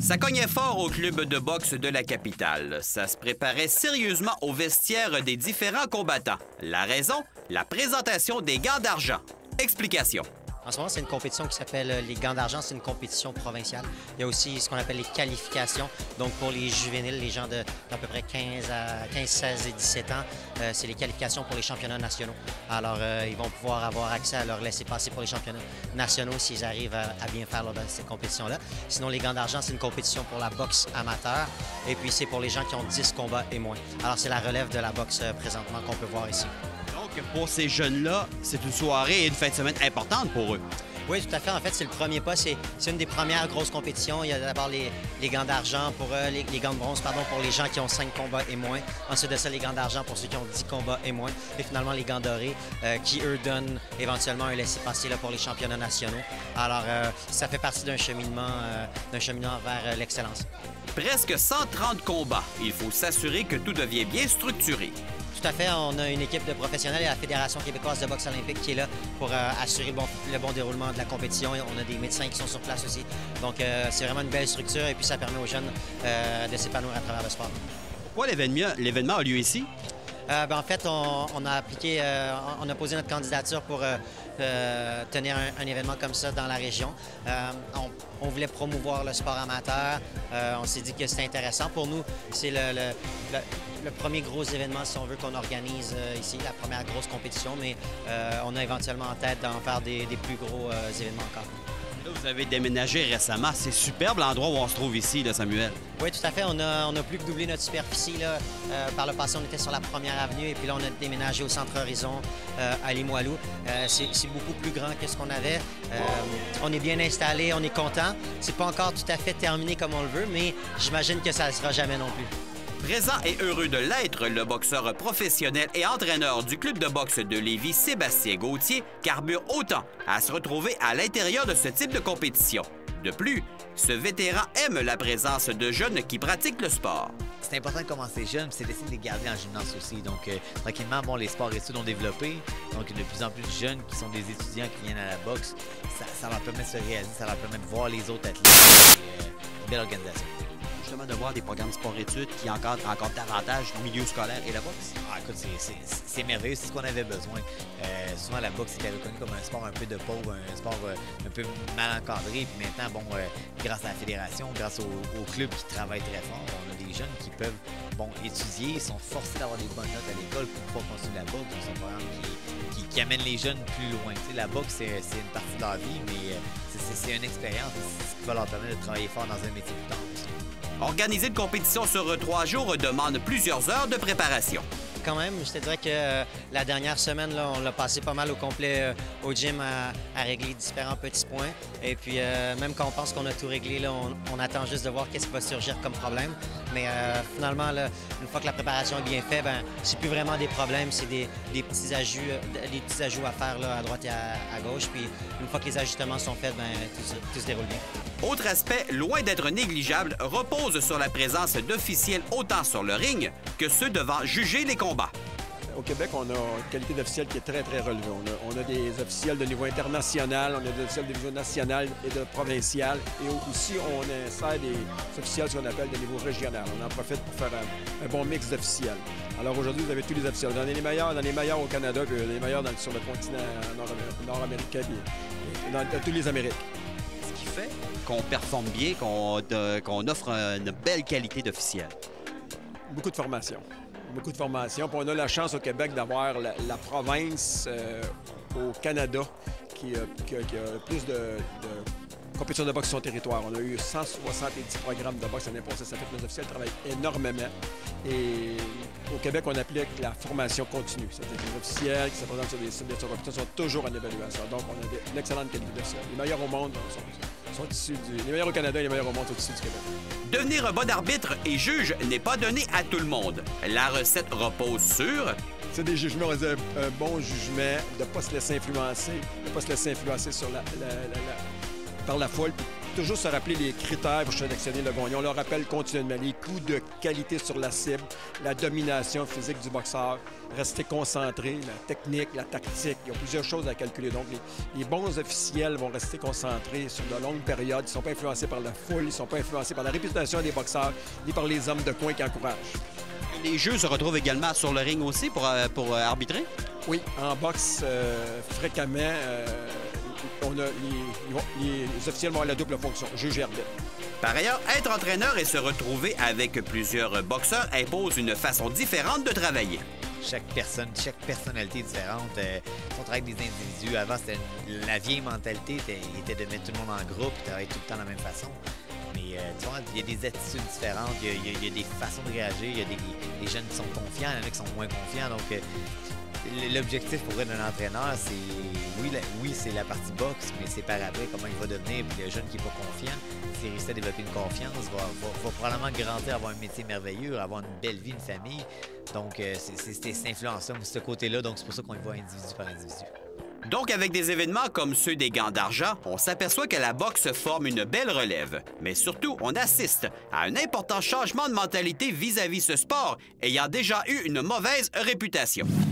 Ça cognait fort au club de boxe de la capitale. Ça se préparait sérieusement au vestiaire des différents combattants. La raison? La présentation des gants d'argent. Explication. En ce moment, c'est une compétition qui s'appelle les Gants d'argent. C'est une compétition provinciale. Il y a aussi ce qu'on appelle les qualifications. Donc, pour les juvéniles, les gens d'à peu près 15, 16 et 17 ans, c'est les qualifications pour les championnats nationaux. Alors, ils vont pouvoir avoir accès à leur laisser-passer pour les championnats nationaux s'ils arrivent à bien faire lors de cette compétition-là. Sinon, les Gants d'argent, c'est une compétition pour la boxe amateur. Et puis, c'est pour les gens qui ont 10 combats et moins. Alors, c'est la relève de la boxe présentement qu'on peut voir ici. Donc, pour ces jeunes-là, c'est une soirée et une fin de semaine importante pour eux. Oui, tout à fait. En fait, c'est le premier pas. C'est une des premières grosses compétitions. Il y a d'abord les gants d'argent pour les gants de bronze, pardon, pour les gens qui ont 5 combats et moins. Ensuite de ça, les gants d'argent pour ceux qui ont 10 combats et moins. Et finalement, les gants dorés qui, eux, donnent éventuellement un laissez-passer pour les championnats nationaux. Alors, ça fait partie d'un cheminement vers l'excellence. Presque 130 combats. Il faut s'assurer que tout devient bien structuré. Tout à fait. On a une équipe de professionnels et la Fédération québécoise de boxe olympique qui est là pour assurer le bon déroulement de la compétition. On a des médecins qui sont sur place aussi. Donc, c'est vraiment une belle structure et puis ça permet aux jeunes de s'épanouir à travers le sport. Pourquoi l'événement a lieu ici? En fait, on a posé notre candidature pour tenir un événement comme ça dans la région. On voulait promouvoir le sport amateur. On s'est dit que c'était intéressant. Pour nous, c'est le premier gros événement, si on veut, qu'on organise ici, la première grosse compétition, mais on a éventuellement en tête d'en faire des plus gros événements encore. Là, vous avez déménagé récemment. C'est superbe l'endroit où on se trouve ici, là, Samuel. Oui, tout à fait. On a plus que doublé notre superficie. Là. Par le passé, on était sur la première avenue et puis là, on a déménagé au Centre Horizon à Limoilou. C'est beaucoup plus grand que ce qu'on avait. On est bien installé, on est content. C'est pas encore tout à fait terminé comme on le veut, mais j'imagine que ça ne sera jamais non plus. Présent et heureux de l'être, le boxeur professionnel et entraîneur du club de boxe de Lévis, Sébastien Gauthier, carbure autant à se retrouver à l'intérieur de ce type de compétition. De plus, ce vétéran aime la présence de jeunes qui pratiquent le sport. C'est important de commencer jeune, c'est d'essayer de les garder en gymnase aussi. Donc, tranquillement, bon, les sports études ont développé. Donc, il y a de plus en plus de jeunes qui sont des étudiants qui viennent à la boxe. Ça leur permet de se réaliser, ça leur permet de voir les autres athlètes. Une belle organisation. De voir des programmes sport-études qui encadrent encore davantage le milieu scolaire et la boxe? Ah, écoute, c'est merveilleux, c'est ce qu'on avait besoin. Souvent, la boxe était reconnue comme un sport un peu de pauvre, un sport un peu mal encadré. Puis maintenant, bon, grâce à la fédération, grâce aux clubs qui travaillent très fort, on a des jeunes qui peuvent étudier, sont forcés d'avoir des bonnes notes à l'école pour pouvoir continuer la boxe. Donc, c'est un programme qui amène les jeunes plus loin. Tu sais, la boxe, c'est une partie de leur vie, mais c'est une expérience. C'est ce qui va leur permettre de travailler fort dans un métier plus tard aussi. Organiser une compétition sur 3 jours demande plusieurs heures de préparation. Quand même, je te dirais que la dernière semaine, là, on l'a passé pas mal au complet au gym à régler différents petits points. Et puis, même quand on pense qu'on a tout réglé, là, on attend juste de voir qu'est-ce qui va surgir comme problème. Mais finalement, là, une fois que la préparation est bien faite, c'est plus vraiment des problèmes, c'est des petits ajouts à faire là, à droite et à gauche. Puis, une fois que les ajustements sont faits, tout se déroule bien. Autre aspect, loin d'être négligeable, repose sur la présence d'officiels autant sur le ring que ceux devant juger les combats. Au Québec, on a une qualité d'officiel qui est très, très relevée. On a des officiels de niveau international, on a des officiels de niveau national et de provincial. Et aussi, on insère des officiels, ce qu'on appelle de niveau régional. On en profite pour faire un bon mix d'officiels. Alors aujourd'hui, vous avez tous les officiels. On en a les meilleurs au Canada, puis les meilleurs sur le continent nord-américain, puis dans toutes les Amériques. Ce qui fait qu'on performe bien, qu'on offre une belle qualité d'officiel. Beaucoup de formation. Beaucoup de formation. Puis on a la chance au Québec d'avoir la province au Canada qui a plus de compétitions de boxe sur son territoire. On a eu 170 programmes de boxe l'année passée. Ça fait que nos officiels travaillent énormément. Et au Québec, on applique la formation continue. C'est-à-dire que les officiels qui se présentent sur des sites de compétition sont toujours en évaluation. Donc, on a une excellente qualité d'officiels. Les meilleurs au monde sont issus les meilleurs au Canada et les meilleurs au monde sont issus du Québec. Devenir un bon arbitre et juge n'est pas donné à tout le monde. La recette repose sur... C'est des jugements, on dit un bon jugement, de ne pas se laisser influencer, par la foule, toujours se rappeler les critères pour sélectionner le gagnant. On leur rappelle continuellement les coups de qualité sur la cible, la domination physique du boxeur, rester concentré, la technique, la tactique. Il y a plusieurs choses à calculer. Donc, les bons officiels vont rester concentrés sur de longues périodes. Ils ne sont pas influencés par la foule, ils ne sont pas influencés par la réputation des boxeurs, ni par les hommes de coin qui encouragent. Les jeux se retrouvent également sur le ring aussi pour arbitrer? Oui, en boxe, fréquemment, les officiels vont avoir la double fonction, juge et arbitre. Par ailleurs, être entraîneur et se retrouver avec plusieurs boxeurs impose une façon différente de travailler. Chaque personnalité est différente. On travaille avec des individus. Avant, la vieille mentalité était de mettre tout le monde en groupe et travailler tout le temps de la même façon. Mais tu vois, il y a des attitudes différentes, il y a des façons de réagir, il y a des jeunes qui sont confiants, il y en a qui sont moins confiants. Donc, l'objectif pour être un entraîneur, c'est, oui, c'est la partie boxe, mais c'est par après comment il va devenir. Puis le jeune qui n'est pas confiant, s'il réussit à développer une confiance, va probablement grandir, avoir un métier merveilleux, avoir une belle vie, une famille. Donc, c'est cette influence-là, ce côté-là. Donc, c'est pour ça qu'on y va individu par individu. Donc, avec des événements comme ceux des Gants d'argent, on s'aperçoit que la boxe forme une belle relève. Mais surtout, on assiste à un important changement de mentalité vis-à-vis ce sport ayant déjà eu une mauvaise réputation.